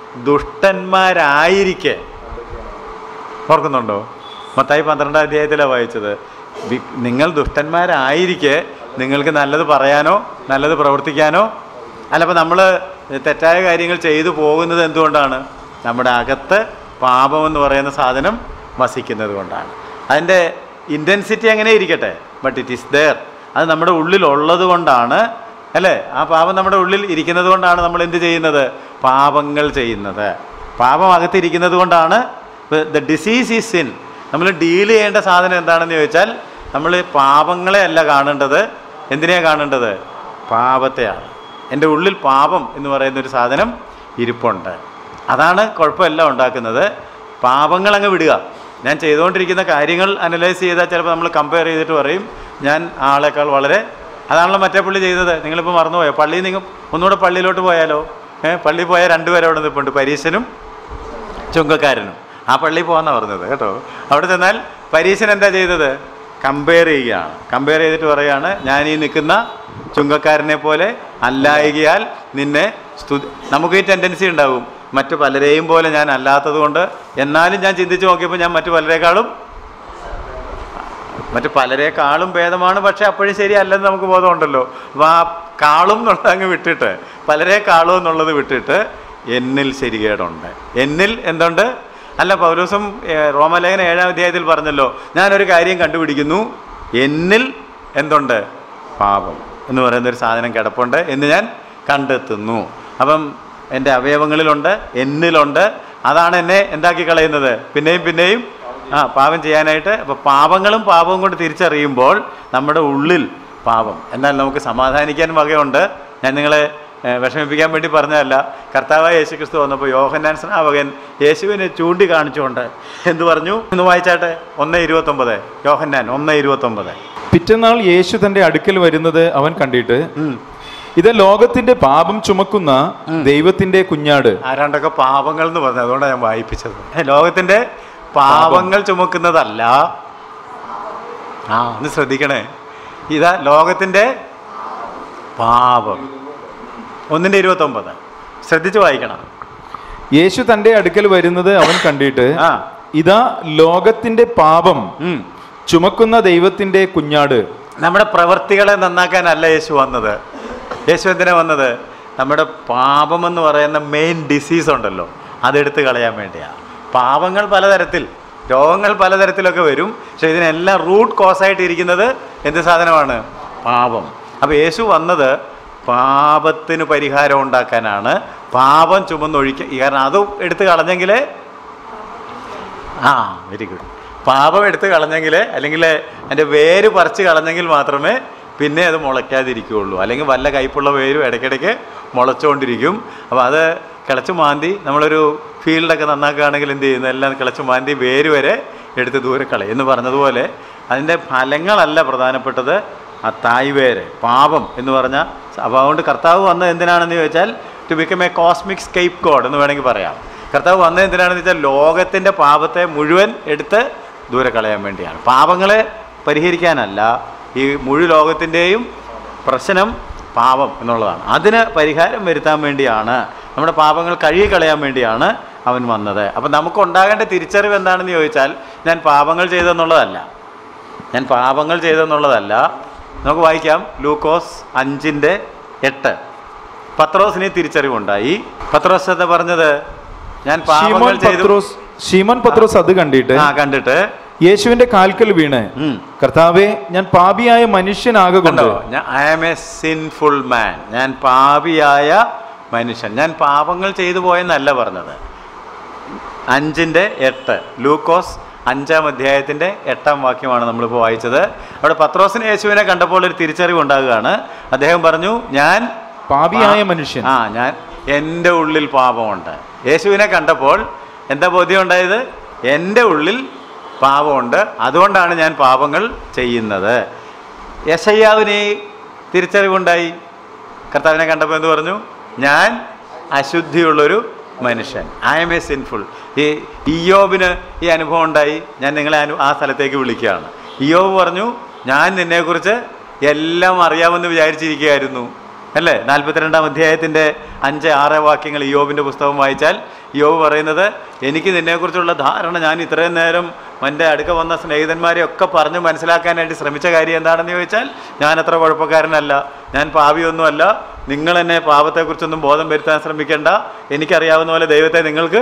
ദുഷ്ടന്മാരായിരിക്കെ. ഓർക്കുന്നുണ്ടോ? മത്തായി 12-ാം അധ്യായത്തിലാണ് വായിച്ചത്. നിങ്ങൾ ദുഷ്ടന്മാരായിരിക്കെ നിങ്ങൾക്ക് നല്ലത് പറയാനോ നല്ലത് പ്രവർത്തിക്കാനോ അല്ല. അപ്പോൾ നമ്മൾ തെറ്റായ കാര്യങ്ങൾ ചെയ്തു പോകുന്നത് എന്തുകൊണ്ടാണ്? നമ്മുടെ അകത്ത് പാപമെന്ന് പറയുന്ന സാധനം വസിക്കുന്നത് കൊണ്ടാണ്. അതിൻ്റെ ഇൻറ്റൻസിറ്റി അങ്ങനെ ഇരിക്കട്ടെ, ബട്ട് ഇറ്റ് ഈസ് ദെയർ. അത് നമ്മുടെ ഉള്ളിലുള്ളത് കൊണ്ടാണ്, അല്ലേ? ആ പാപം നമ്മുടെ ഉള്ളിൽ ഇരിക്കുന്നത് കൊണ്ടാണ് നമ്മൾ എന്ത് ചെയ്യുന്നത്? പാപങ്ങൾ ചെയ്യുന്നത്. പാപം അകത്തിരിക്കുന്നത് കൊണ്ടാണ്. The disease is sin. നമ്മൾ ഡീൽ ചെയ്യേണ്ട സാധനം എന്താണെന്ന് ചോദിച്ചാൽ, നമ്മൾ പാപങ്ങളെ അല്ല കാണേണ്ടത്. എന്തിനെയാണ് കാണേണ്ടത്? പാപത്തെയാണ്. എൻ്റെ ഉള്ളിൽ പാപം എന്ന് പറയുന്നൊരു സാധനം ഇരിപ്പുണ്ട്. അതാണ് കുഴപ്പമെല്ലാം ഉണ്ടാക്കുന്നത്. പാപങ്ങൾ അങ്ങ് വിടുക. ഞാൻ ചെയ്തുകൊണ്ടിരിക്കുന്ന കാര്യങ്ങൾ അനലൈസ് ചെയ്താൽ ചിലപ്പോൾ നമ്മൾ കമ്പയർ ചെയ്തിട്ട് പറയും, ഞാൻ ആളെക്കാൾ വളരെ. അതാണല്ലോ മറ്റേ പുള്ളി ചെയ്തത്. നിങ്ങളിപ്പോൾ മറന്നുപോയോ? പള്ളിയിൽ നിങ്ങൾ ഒന്നുകൂടെ പള്ളിയിലോട്ട് പോയാലോ? പള്ളിയിൽ പോയാൽ 2 പേരെ അവിടെ നിൽപ്പുണ്ട്, പരീശനും ചുങ്കക്കാരനും. ആ പള്ളിയിൽ പോകാമെന്നാണ് പറഞ്ഞത് കേട്ടോ. അവിടെ ചെന്നാൽ പരീശൻ എന്താ ചെയ്തത്? കമ്പയർ ചെയ്യുകയാണ്. കമ്പയർ ചെയ്തിട്ട് പറയുകയാണ്, ഞാൻ ഈ നിൽക്കുന്ന ചുങ്കക്കാരനെ പോലെ അല്ലായകയാൽ നിന്നെ നമുക്ക് ഈ ടെൻഡൻസി ഉണ്ടാവും, മറ്റു പലരെയും പോലെ ഞാൻ അല്ലാത്തത് കൊണ്ട്. എന്നാലും ഞാൻ ചിന്തിച്ച് നോക്കിയപ്പോൾ ഞാൻ മറ്റു പലരെക്കാളും മറ്റ് പലരെക്കാളും ഭേദമാണ്, പക്ഷെ അപ്പോഴും ശരിയല്ലെന്ന് നമുക്ക് ബോധമുണ്ടല്ലോ. അപ്പോൾ ആ കാളും എന്നുള്ളത് അങ്ങ് വിട്ടിട്ട്, പലരെക്കാളും എന്നുള്ളത് വിട്ടിട്ട് എന്നിൽ ശരികേടുണ്ട്. എന്നിൽ എന്തുണ്ട്? അല്ല, പൗലോസും റോമലേഖന 7-ാം അധ്യായത്തിൽ പറഞ്ഞല്ലോ, ഞാനൊരു കാര്യം കണ്ടുപിടിക്കുന്നു, എന്നിൽ എന്തുണ്ട്? പാപം എന്ന് പറയുന്നൊരു സാധനം കിടപ്പുണ്ട് എന്ന് ഞാൻ കണ്ടെത്തുന്നു. അപ്പം എൻ്റെ അവയവങ്ങളിലുണ്ട്, എന്നിലുണ്ട്. അതാണ് എന്നെ എന്താക്കി കളയുന്നത്? പിന്നെയും പാപം ചെയ്യാനായിട്ട്. അപ്പോൾ പാപങ്ങളും പാപവും കൊണ്ട് തിരിച്ചറിയുമ്പോൾ നമ്മുടെ ഉള്ളിൽ പാപം. എന്നാൽ നമുക്ക് സമാധാനിക്കാൻ വകയുണ്ട്. ഞാൻ നിങ്ങളെ വിഷമിപ്പിക്കാൻ വേണ്ടി പറഞ്ഞതല്ല. കർത്താവായ യേശുക്രിസ്തു വന്നപ്പോൾ യോഹന്നാൻ സ്നാപകൻ യേശുവിനെ ചൂണ്ടിക്കാണിച്ചുകൊണ്ട് എന്തു പറഞ്ഞു? ഒന്ന് വായിച്ചാട്ടെ. 1:29, യോഹന്നാൻ 1:29. പിറ്റന്നാൾ യേശു തന്റെ അടുക്കൽ വരുന്നത് അവൻ കണ്ടിട്ട്, ഇത് ലോകത്തിന്റെ പാപം ചുമക്കുന്ന ദൈവത്തിന്റെ കുഞ്ഞാട്. ആരാണ്ടൊക്കെ പാപങ്ങൾ എന്ന് പറഞ്ഞു, അതുകൊണ്ടാണ് ഞാൻ വായിപ്പിച്ചത്. ലോകത്തിന്റെ പാപങ്ങൾ ചുമക്കുന്നതല്ല. ഒന്ന് ശ്രദ്ധിക്കണേ. ഇതാ ലോകത്തിന്റെ പാപം. 1:29 ശ്രദ്ധിച്ചു വായിക്കണം. യേശു തന്റെ അടുക്കൽ വരുന്നത് അവൻ കണ്ടിട്ട്, ഇതാ ലോകത്തിന്റെ പാപം ചുമക്കുന്ന ദൈവത്തിന്റെ കുഞ്ഞാട്. നമ്മുടെ പ്രവൃത്തികളെ നന്നാക്കാനല്ല യേശു വന്നത്. യേശു എന്തിനാ വന്നത്? നമ്മുടെ പാപമെന്ന് പറയുന്ന മെയിൻ ഡിസീസ് ഉണ്ടല്ലോ, അതെടുത്ത് കളയാൻ വേണ്ടിയാണ്. പാപങ്ങൾ പലതരത്തിൽ, രോഗങ്ങൾ പലതരത്തിലൊക്കെ വരും. പക്ഷെ ഇതിനെല്ലാം റൂട്ട് കോസായിട്ട് ഇരിക്കുന്നത് എന്ത് സാധനമാണ്? പാപം. അപ്പോൾ യേശു വന്നത് പാപത്തിന് പരിഹാരം ഉണ്ടാക്കാനാണ്. പാപം ചുമന്നൊഴിക്കുക. കാരണം അത് എടുത്ത് കളഞ്ഞെങ്കിൽ, വെരി ഗുഡ്, പാപം എടുത്ത് കളഞ്ഞെങ്കിൽ, അല്ലെങ്കിൽ അതിൻ്റെ വേര് പറിച്ച് കളഞ്ഞെങ്കിൽ മാത്രമേ പിന്നെ അത് മുളയ്ക്കാതിരിക്കുകയുള്ളൂ. അല്ലെങ്കിൽ വല്ല കയ്പുള്ള വേരും ഇടയ്ക്കിടയ്ക്ക് മുളച്ചുകൊണ്ടിരിക്കും. അപ്പോൾ അത് കിളച്ച് മാന്തി, നമ്മളൊരു ഫീൽഡൊക്കെ നന്നാക്കുകയാണെങ്കിൽ എന്ത് ചെയ്യുന്നു? എല്ലാം കിളച്ച് മാന്തി വേര് വരെ എടുത്ത് ദൂരെ കളയും എന്ന് പറഞ്ഞതുപോലെ അതിൻ്റെ ഫലങ്ങളല്ല പ്രധാനപ്പെട്ടത്, ആ തായ്വേര്, പാപം എന്ന് പറഞ്ഞാൽ. അപ്പോൾ അതുകൊണ്ട് കർത്താവ് വന്നത് എന്തിനാണെന്ന് ചോദിച്ചാൽ, to become a cosmic scapegoat എന്ന് വേണമെങ്കിൽ പറയാം. കർത്താവ് വന്നത് എന്തിനാണെന്ന് വെച്ചാൽ ലോകത്തിൻ്റെ പാപത്തെ മുഴുവൻ എടുത്ത് ദൂരെ കളയാൻ വേണ്ടിയാണ്. പാപങ്ങളെ പരിഹരിക്കാനല്ല. ഈ മുഴു ലോകത്തിൻ്റെയും പ്രശ്നം പാപം എന്നുള്ളതാണ്. അതിന് പരിഹാരം വരുത്താൻ വേണ്ടിയാണ്, നമ്മുടെ പാപങ്ങൾ കഴുകി കളയാൻ വേണ്ടിയാണ് അവൻ വന്നത്. അപ്പം നമുക്കുണ്ടാകേണ്ട തിരിച്ചറിവ് എന്താണെന്ന് ചോദിച്ചാൽ, ഞാൻ പാപങ്ങൾ ചെയ്തെന്നുള്ളതല്ല. നമുക്ക് വായിക്കാം. ലൂക്കോസ് 5:8. പത്രോസിന് തിരിച്ചറിവുണ്ടായി. പത്രോസ് എന്താ പറഞ്ഞത്? ഞാൻ പാപങ്ങൾ ചെയ്തു. ശീമോൻ പത്രോസ് അത് കണ്ടിട്ട് യേശുവിന്റെ കാൽക്കൽ വീണ്, കർത്താവേ, ഞാൻ പാപിയായ മനുഷ്യനാകൊണ്ട്, I am a sinful man, ഞാൻ പാപിയായ മനുഷ്യൻ, ഞാൻ പാപങ്ങൾ ചെയ്തു പോയെന്നല്ല പറഞ്ഞത്. 5:8 ലൂക്കോസ് 5-ാം അധ്യായത്തിൻ്റെ 8-ാം വാക്യമാണ് നമ്മളിപ്പോൾ വായിച്ചത്. അവിടെ പത്രോസിന് യേശുവിനെ കണ്ടപ്പോൾ ഒരു തിരിച്ചറിവ് ഉണ്ടാകുകയാണ്. അദ്ദേഹം പറഞ്ഞു, ഞാൻ പാപിയായ മനുഷ്യൻ, ഞാൻ എൻ്റെ ഉള്ളിൽ പാപമുണ്ട്. യേശുവിനെ കണ്ടപ്പോൾ എന്താ ബോധ്യം ഉണ്ടായത്? എൻ്റെ ഉള്ളിൽ പാപമുണ്ട്, അതുകൊണ്ടാണ് ഞാൻ പാപങ്ങൾ ചെയ്യുന്നത്. യെശയ്യാവിന് തിരിച്ചറിവുണ്ടായി. കർത്താവിനെ കണ്ടപ്പോൾ എന്ത് പറഞ്ഞു? ഞാൻ അശുദ്ധിയുള്ളൊരു മനുഷ്യൻ, ഐ എം എ സിൻഫുൾ. ഈ ഇയ്യോബിന് ഈ അനുഭവം ഉണ്ടായി. ഞാൻ നിങ്ങളെ ആ സ്ഥലത്തേക്ക് വിളിക്കുകയാണ്. ഇയ്യോബ് പറഞ്ഞു, ഞാൻ നിന്നെക്കുറിച്ച് എല്ലാം അറിയാമെന്ന് വിചാരിച്ചിരിക്കുകയായിരുന്നു, അല്ലേ? 42-ാം അധ്യായത്തിൻ്റെ 5-6 വാക്യങ്ങൾ ഇയ്യോബിൻ്റെ പുസ്തകം വായിച്ചാൽ ഇയ്യോബ് പറയുന്നത്, എനിക്ക് നിന്നെക്കുറിച്ചുള്ള ധാരണ, ഞാൻ ഇത്രയും നേരം എൻ്റെ അടുക്ക വന്ന സ്നേഹിതന്മാരെയൊക്കെ പറഞ്ഞ് മനസ്സിലാക്കാനായിട്ട് ശ്രമിച്ച കാര്യം എന്താണെന്ന് ചോദിച്ചാൽ, ഞാൻ അത്ര കുഴപ്പക്കാരനല്ല, ഞാൻ പാപിയൊന്നുമല്ല, നിങ്ങൾ എന്നെ പാപത്തെക്കുറിച്ചൊന്നും ബോധം വരുത്താൻ ശ്രമിക്കേണ്ട, എനിക്കറിയാവുന്ന പോലെ ദൈവത്തെ നിങ്ങൾക്ക്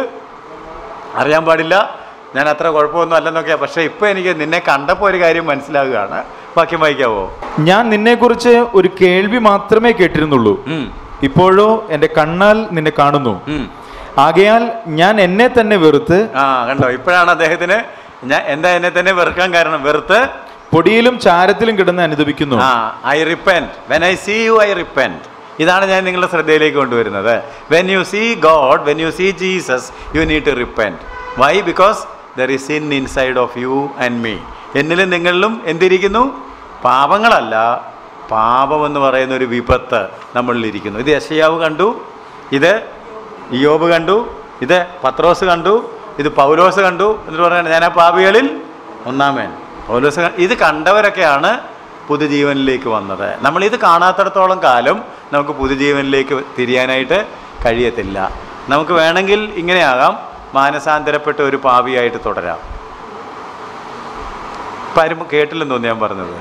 അറിയാൻ പാടില്ല, ഞാൻ അത്ര കുഴപ്പമൊന്നും അല്ലെന്നൊക്കെയാണ്. പക്ഷേ ഇപ്പോൾ എനിക്ക് നിന്നെ കണ്ടപ്പോൾ ഒരു കാര്യം മനസ്സിലാകുകയാണ്. വാക്യം വായിക്കാവോ? ഞാൻ നിന്നെക്കുറിച്ച് ഒരു കേൾവി മാത്രമേ കേട്ടിരുന്നുള്ളൂ, ഇപ്പോഴോ എൻ്റെ കണ്ണാൽ നിന്നെ കാണുന്നു. ആകയാൽ ഞാൻ എന്നെ തന്നെ വെറുത്ത്. കണ്ടോ, ഇപ്പോഴാണ് അദ്ദേഹത്തിന് എന്താ എന്നെ തന്നെ വെറുക്കാൻ കാരണം? വെറുത്ത് പൊടിയിലും ചാരത്തിലും കിടന്ന് അനുദപിക്കുന്നു. I repent, when I see you I repent. ഇതാണ് ഞാൻ നിങ്ങളുടെ ശ്രദ്ധയിലേക്ക് കൊണ്ടുവരുന്നത്. When you see God, when you see Jesus, you need to repent. Why? Because there is sin inside of you and me. എന്നിലും നിങ്ങളിലും എന്തിരിക്കുന്നു? പാപങ്ങളല്ല, പാപമെന്ന് പറയുന്ന ഒരു വിപത്ത് നമ്മളിലിരിക്കുന്നു. ഇത് യെശയ്യാവ് കണ്ടു, ഇത് ഇയ്യോബ് കണ്ടു, ഇത് പത്രോസ് കണ്ടു, ഇത് പൗലോസ് കണ്ടു. എന്നിട്ട് പറയുന്നത്, ഞാൻ ആ പാപികളിൽ ഒന്നാമൻ. പൗലോസ് ഇത് കണ്ടവരൊക്കെയാണ് പുതുജീവനിലേക്ക് വന്നത്. നമ്മളിത് കാണാത്തിടത്തോളം കാലം നമുക്ക് പുതുജീവനിലേക്ക് തിരിയാനായിട്ട് കഴിയത്തില്ല. നമുക്ക് വേണമെങ്കിൽ ഇങ്ങനെയാകാം, മാനസാന്തരപ്പെട്ട ഒരു പാപിയായിട്ട് തുടരാം. ഇപ്പം ആരും കേട്ടില്ലെന്ന് തോന്നി ഞാൻ പറഞ്ഞത്.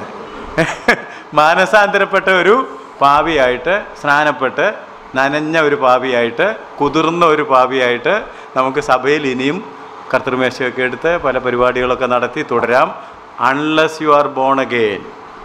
മാനസാന്തരപ്പെട്ട ഒരു പാപിയായിട്ട്, സ്നാനപ്പെട്ട് നനഞ്ഞ ഒരു പാപിയായിട്ട്, കുതിർന്ന ഒരു പാപിയായിട്ട് നമുക്ക് സഭയിൽ ഇനിയും കർത്തൃമേശയൊക്കെ എടുത്ത് പല പരിപാടികളൊക്കെ നടത്തി തുടരാം. Unless you are born again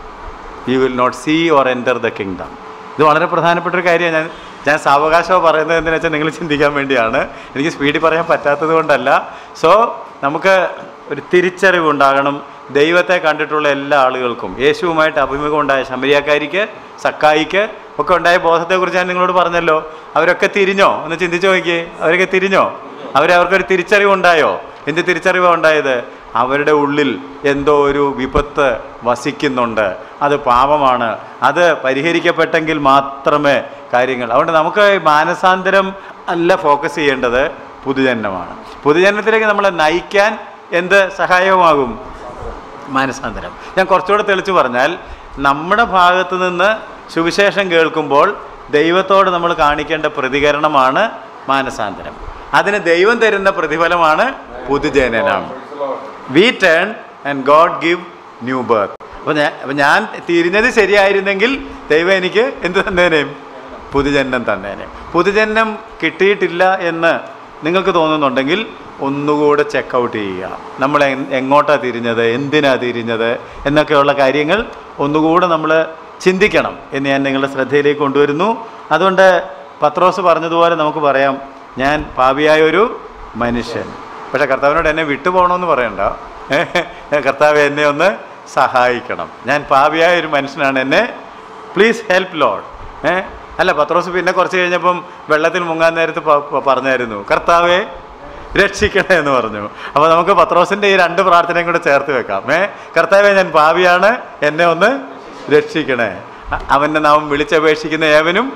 you will not see or enter the kingdom. ഇത് വളരെ പ്രധാനപ്പെട്ട ഒരു കാര്യമാണ്. ഞാൻ സാവകാശം പറയുന്നത് എന്തിനാ വെച്ചാൽ നിങ്ങൾ ചിന്തിക്കാൻ വേണ്ടിയാണ്. എനിക്ക് സ്പീഡിൽ പറയാൻ പറ്റാത്തത് കൊണ്ടല്ല. സോ നമുക്ക് ഒരു തിരിച്ചറിവുണ്ടാകണം. ദൈവത്തെ കണ്ടിട്ടുള്ള എല്ലാ ആളുകൾക്കും, യേശുവുമായിട്ട് അഭിമുഖം ഉണ്ടായ ശമരിയാക്കാരിക്ക്, സക്കായിക്ക് ഒക്കെ ഉണ്ടായ ബോധത്തെക്കുറിച്ച് ഞാൻ നിങ്ങളോട് പറഞ്ഞല്ലോ. അവരൊക്കെ തിരിഞ്ഞോ? ഒന്ന് ചിന്തിച്ച് നോക്കിയേ. അവരൊക്കെ തിരിഞ്ഞോ? അവർക്കൊരു തിരിച്ചറിവുണ്ടായോ? എന്ത് തിരിച്ചറിവാണ് ഉണ്ടായത്? അവരുടെ ഉള്ളിൽ എന്തോ ഒരു വിപത്ത് വസിക്കുന്നുണ്ട്, അത് പാപമാണ്, അത് പരിഹരിക്കപ്പെട്ടെങ്കിൽ മാത്രമേ കാര്യങ്ങൾ. അതുകൊണ്ട് നമുക്ക് മാനസാന്തരം അല്ല ഫോക്കസ് ചെയ്യേണ്ടത്, പുതുജന്മമാണ്. പുതുജന്മത്തിലേക്ക് നമ്മളെ നയിക്കാൻ എന്ത് സഹായകമാകും? മാനസാന്തരം. ഞാൻ കുറച്ചുകൂടെ തെളിച്ച് പറഞ്ഞാൽ, നമ്മുടെ ഭാഗത്ത് നിന്ന് സുവിശേഷം കേൾക്കുമ്പോൾ ദൈവത്തോട് നമ്മൾ കാണിക്കേണ്ട പ്രതികരണമാണ് മാനസാന്തരം. അതിന് ദൈവം തരുന്ന പ്രതിഫലമാണ് പുതുജനനം. We turn and God give new birth. അപ്പോൾ ഞാൻ തിരിഞ്ഞത് ശരിയായിരുന്നെങ്കിൽ ദൈവം എനിക്ക് എന്ത് തന്നേനേയും? പുതുജന്മം തന്നേനെ. പുതുജന്മം കിട്ടിയിട്ടില്ല എന്ന് നിങ്ങൾക്ക് തോന്നുന്നുണ്ടെങ്കിൽ ഒന്നുകൂടെ ചെക്കൗട്ട് ചെയ്യുക. നമ്മൾ എങ്ങോട്ടാണ് തിരിഞ്ഞത്, എന്തിനാണ് തിരിഞ്ഞത് എന്നൊക്കെയുള്ള കാര്യങ്ങൾ ഒന്നുകൂടെ നമ്മൾ ചിന്തിക്കണം എന്ന് ഞാൻ നിങ്ങളുടെ ശ്രദ്ധയിലേക്ക് കൊണ്ടുവരുന്നു. അതുകൊണ്ട് പത്രോസ് പറഞ്ഞതുപോലെ നമുക്ക് പറയാം, ഞാൻ പാപിയായൊരു മനുഷ്യൻ, പക്ഷേ കർത്താവിനോട് എന്നെ വിട്ടുപോകണമെന്ന് പറയണ്ട. കർത്താവ് എന്നെ ഒന്ന് സഹായിക്കണം, ഞാൻ പാപിയായൊരു മനുഷ്യനാണ്, എന്നെ പ്ലീസ് ഹെൽപ്പ് ലോഡ്. അല്ല, പത്രോസ് പിന്നെ കുറച്ച് കഴിഞ്ഞപ്പം വെള്ളത്തിൽ മുങ്ങാൻ നേരത്ത് പറഞ്ഞായിരുന്നു, കർത്താവെ രക്ഷിക്കണേ എന്ന് പറഞ്ഞു. അപ്പോൾ നമുക്ക് പത്രോസിൻ്റെ ഈ രണ്ട് പ്രാർത്ഥനയും കൂടെ ചേർത്ത് വെക്കാം. കർത്താവെ, ഞാൻ പാപിയാണ്, എന്നെ ഒന്ന് രക്ഷിക്കണേ. അവൻ്റെ നാമം വിളിച്ചപേക്ഷിക്കുന്ന ഏവനും.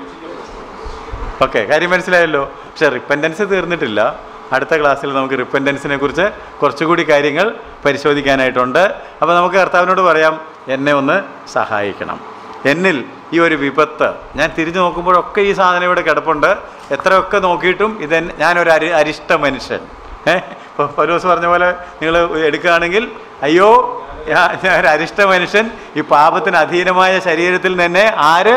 ഓക്കെ, കാര്യം മനസ്സിലായല്ലോ. പക്ഷെ റിപ്പൻറ്റൻസ് തീർന്നിട്ടില്ല. അടുത്ത ക്ലാസ്സിൽ നമുക്ക് റിപ്പൻറ്റൻസിനെ കുറിച്ച് കുറച്ചുകൂടി കാര്യങ്ങൾ പരിശോധിക്കാനായിട്ടുണ്ട്. അപ്പോൾ നമുക്ക് കർത്താവിനോട് പറയാം, എന്നെ ഒന്ന് സഹായിക്കണം. എന്നിൽ ഈ ഒരു വിപത്ത്, ഞാൻ തിരിഞ്ഞു നോക്കുമ്പോഴൊക്കെ ഈ സാധനം ഇവിടെ കിടപ്പുണ്ട്. എത്രയൊക്കെ നോക്കിയിട്ടും ഞാനൊരു അരിഷ്ട മനുഷ്യൻ. ഇപ്പോൾ പൗലോസ് പറഞ്ഞ പോലെ നിങ്ങൾ എടുക്കുകയാണെങ്കിൽ, അയ്യോ ഞാൻ ഒരു അരിഷ്ട മനുഷ്യൻ, ഈ പാപത്തിന് അധീനമായ ശരീരത്തിൽ തന്നെ ആര്.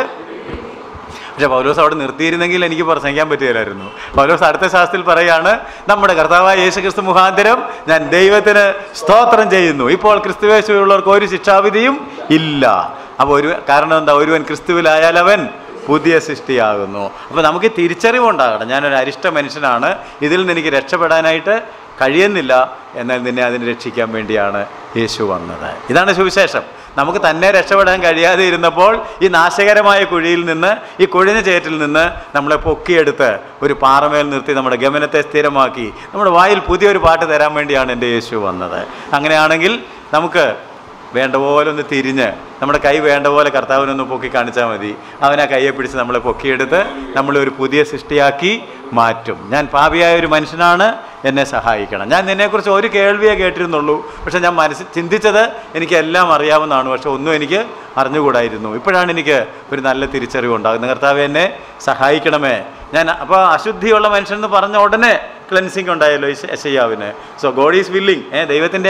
പക്ഷെ പൗലോസ് അവിടെ നിർത്തിയിരുന്നെങ്കിൽ എനിക്ക് പ്രസംഗിക്കാൻ പറ്റുകയില്ലായിരുന്നു. പൗലോസ് അടുത്ത ശാസ്ത്രത്തിൽ പറയാണ്, നമ്മുടെ കർത്താവായ യേശുക്രിസ്തു മുഖാന്തരം ഞാൻ ദൈവത്തിന് സ്തോത്രം ചെയ്യുന്നു, ഇപ്പോൾ ക്രിസ്തുവേശുവിലുള്ളവർക്ക് ഒരു ശിക്ഷാവിധിയും ഇല്ല. അപ്പോൾ കാരണം എന്താ? ഒരുവൻ ക്രിസ്തുവിലായാൽ അവൻ പുതിയ സൃഷ്ടിയാകുന്നു. അപ്പോൾ നമുക്ക് തിരിച്ചറിവുണ്ടാകണം, ഞാനൊരു അരിഷ്ട മനുഷ്യനാണ്, ഇതിൽ നിന്ന് എനിക്ക് രക്ഷപ്പെടാനായിട്ട് കഴിയുന്നില്ല, എന്നാൽ നിന്നെ അതിനെ രക്ഷിക്കാൻ വേണ്ടിയാണ് യേശു വന്നത്. ഇതാണ് സുവിശേഷം. നമുക്ക് തന്നെ രക്ഷപ്പെടാൻ കഴിയാതെ ഇരുന്നപ്പോൾ ഈ നാശകരമായ കുഴിയിൽ നിന്ന്, ഈ കുഴിഞ്ഞ ചേറ്റിൽ നിന്ന് നമ്മളെ പൊക്കിയെടുത്ത് ഒരു പാറമേൽ നിർത്തി നമ്മുടെ ഗമനത്തെ സ്ഥിരമാക്കി നമ്മുടെ വായിൽ പുതിയൊരു പാട്ട് തരാൻ വേണ്ടിയാണ് എൻ്റെ യേശു വന്നത്. അങ്ങനെയാണെങ്കിൽ നമുക്ക് വേണ്ട പോലെ ഒന്ന് തിരിഞ്ഞ്, നമ്മുടെ കൈ വേണ്ട പോലെ കർത്താവിനൊന്ന് പൊക്കി കാണിച്ചാൽ മതി. അവനാ കയ്യെ പിടിച്ച് നമ്മളെ പൊക്കിയെടുത്ത് നമ്മളെ ഒരു പുതിയ സൃഷ്ടിയാക്കി മാറ്റും. ഞാൻ പാപിയായ ഒരു മനുഷ്യനാണ്, എന്നെ സഹായിക്കണം. ഞാൻ നിന്നെക്കുറിച്ച് ഒരു കേൾവിയേ കേട്ടിരുന്നുള്ളൂ, പക്ഷെ ഞാൻ ചിന്തിച്ചത് എനിക്കെല്ലാം അറിയാവുന്നതാണ്, പക്ഷെ ഒന്നും എനിക്ക് അറിഞ്ഞുകൂടായിരുന്നു. ഇപ്പോഴാണ് എനിക്ക് ഒരു നല്ല തിരിച്ചറിവുണ്ടാകുന്നത്. കർത്താവ് എന്നെ സഹായിക്കണമേ. ഞാൻ അപ്പോൾ അശുദ്ധിയുള്ള മനുഷ്യൻ എന്ന് പറഞ്ഞ ഉടനെ ക്ലെൻസിങ് ഉണ്ടായല്ലോ യെശയ്യാവിന്. So God is willing. ദൈവത്തിൻ്റെ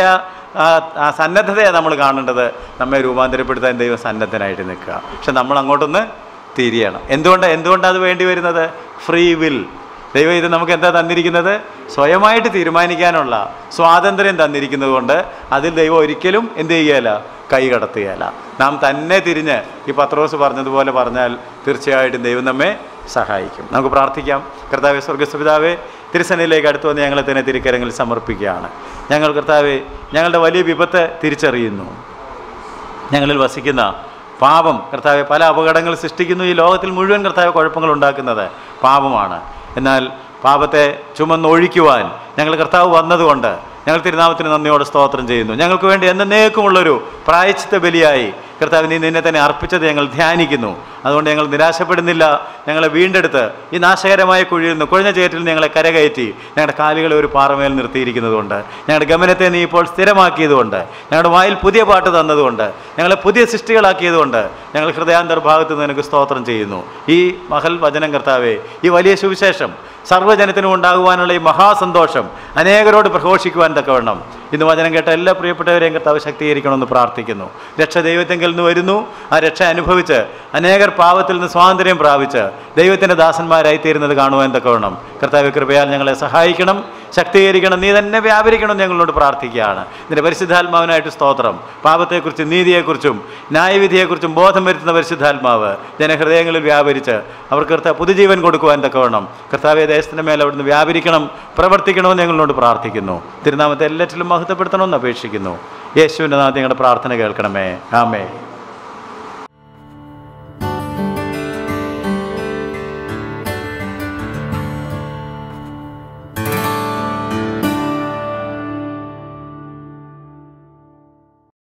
ആ സന്നദ്ധതയാണ് നമ്മൾ കാണേണ്ടത്. നമ്മെ രൂപാന്തരപ്പെടുത്താൻ ദൈവം സന്നദ്ധനായിട്ട് നിൽക്കുക. പക്ഷെ നമ്മൾ അങ്ങോട്ടൊന്ന് തിരിയണം. എന്തുകൊണ്ടാണ് അത് വേണ്ടി വരുന്നത്? Free will. ദൈവം ഇത് നമുക്ക് എന്താ തന്നിരിക്കുന്നത്? സ്വയമായിട്ട് തീരുമാനിക്കാനുള്ള സ്വാതന്ത്ര്യം തന്നിരിക്കുന്നത് കൊണ്ട് അതിൽ ദൈവം ഒരിക്കലും എന്ത് ചെയ്യുകയില്ല, കൈ കടത്തുകയില്ല. നാം തന്നെ തിരിഞ്ഞ് ഈ പത്രോസ് പറഞ്ഞതുപോലെ പറഞ്ഞാൽ തീർച്ചയായിട്ടും ദൈവം നമ്മെ സഹായിക്കും. നമുക്ക് പ്രാർത്ഥിക്കാം. കർത്താവേ, സ്വർഗ്ഗസ്ഥപിതാവേ, തിരുസന്നിധിയിലേക്ക് അടുത്ത് വന്ന് ഞങ്ങളെ തന്നെ തിരുക്കരങ്ങളിൽ സമർപ്പിക്കുകയാണ്. ഞങ്ങൾ കർത്താവേ, ഞങ്ങളുടെ വലിയ വിപത്ത് തിരിച്ചറിയുന്നു. ഞങ്ങളിൽ വസിക്കുന്ന പാപം കർത്താവെ പല അപകടങ്ങൾ സൃഷ്ടിക്കുന്നു. ഈ ലോകത്തിൽ മുഴുവൻ കർത്താവെ കുഴപ്പങ്ങൾ ഉണ്ടാക്കുന്നത് പാപമാണ്. എന്നാൽ പാപത്തെ ചുമന്നൊഴിക്കുവാൻ ഞങ്ങൾ കർത്താവ് വന്നതുകൊണ്ട് ഞങ്ങൾ തിരുനാമത്തിന് നന്ദിയോടെ സ്തോത്രം ചെയ്യുന്നു. ഞങ്ങൾക്ക് വേണ്ടി എന്നേക്കുമുള്ളൊരു പ്രായശ്ചിത്ത ബലിയായി കർത്താവ് നീ നിന്നെ തന്നെ അർപ്പിച്ചത് ഞങ്ങൾ ധ്യാനിക്കുന്നു. അതുകൊണ്ട് ഞങ്ങൾ നിരാശപ്പെടുന്നില്ല. ഞങ്ങളെ വീണ്ടെടുത്ത് ഈ നാശകരമായ കുഴിയിൽ നിന്ന്, കുഴഞ്ഞ ചേറ്റിൽ ഞങ്ങളെ കരകയറ്റി ഞങ്ങളുടെ കാലുകളെ ഒരു പാറമേൽ നിർത്തിയിരിക്കുന്നതുകൊണ്ട്, ഞങ്ങളുടെ ഗമനത്തെ നീ ഇപ്പോൾ സ്ഥിരമാക്കിയതുകൊണ്ട്, ഞങ്ങളുടെ വായിൽ പുതിയ പാട്ട് തന്നതുകൊണ്ട്, ഞങ്ങളെ പുതിയ സൃഷ്ടികളാക്കിയതുകൊണ്ട് ഞങ്ങൾ ഹൃദയാന്തർഭാഗത്ത് നിനക്ക് സ്തോത്രം ചെയ്യുന്നു. ഈ മഹൽ വചനം കർത്താവേ, ഈ വലിയ സുവിശേഷം സർവ്വജനത്തിനും ഉണ്ടാകുവാനുള്ള ഈ മഹാസന്തോഷം അനേകരോട് പ്രഘോഷിക്കുവാൻ തക്കവണ്ണം ഇന്ന് വചനം കേട്ട എല്ലാ പ്രിയപ്പെട്ടവരെയും കർത്താവ് ശക്തീകരിക്കണമെന്ന് പ്രാർത്ഥിക്കുന്നു. രക്ഷ ദൈവത്തെങ്കിൽ നിന്ന് വരുന്നു. ആ രക്ഷ അനുഭവിച്ച് അനേകർ പാപത്തിൽ നിന്ന് സ്വാതന്ത്ര്യം പ്രാപിച്ച് ദൈവത്തിൻ്റെ ദാസന്മാരായിത്തീരുന്നത് കാണുവാൻ തക്കവണ്ണം കർത്താവ് കൃപയാൽ ഞങ്ങളെ സഹായിക്കണം, ശക്തീകരിക്കണം. നീ തന്നെ വ്യാപരിക്കണം ഞങ്ങളോട് പ്രാർത്ഥിക്കുകയാണ്. നിന്റെ പരിശുദ്ധാത്മാവിനായിട്ട് സ്തോത്രം. പാപത്തെക്കുറിച്ചും നീതിയെക്കുറിച്ചും ന്യായവിധിയെക്കുറിച്ചും ബോധം വരുത്തുന്ന പരിശുദ്ധാത്മാവ് ജനഹൃദയങ്ങളിൽ വ്യാപരിച്ച് അവർക്ക് കർത്താവ് പുതുജീവൻ കൊടുക്കുവാൻ തക്കവണ്ണം കർത്താവെ ദേശത്തിൻ്റെ മേലെ അവിടുന്ന് വ്യാപരിക്കണം, പ്രവർത്തിക്കണമെന്ന് ഞങ്ങളോട് പ്രാർത്ഥിക്കുന്നു. തിരുനാമത്തെ എല്ലാറ്റിലും മഹത്വപ്പെടുത്തണമെന്ന് അപേക്ഷിക്കുന്നു. യേശുവിൻ്റെ നാമത്തിൽ ഞങ്ങളുടെ പ്രാർത്ഥന കേൾക്കണമേ. ആമേൻ.